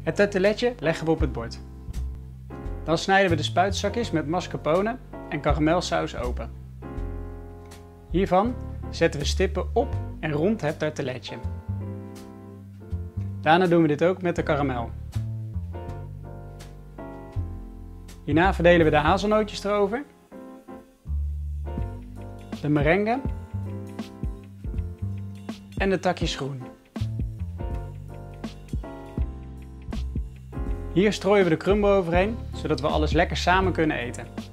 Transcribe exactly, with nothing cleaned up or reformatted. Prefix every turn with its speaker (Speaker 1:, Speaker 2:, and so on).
Speaker 1: Het tarteletje leggen we op het bord. Dan snijden we de spuitzakjes met mascarpone en karamelsaus open. Hiervan zetten we stippen op en rond het tarteletje. Daarna doen we dit ook met de karamel. Hierna verdelen we de hazelnootjes erover, de merengue en de takjes groen. Hier strooien we de crumble overheen, zodat we alles lekker samen kunnen eten.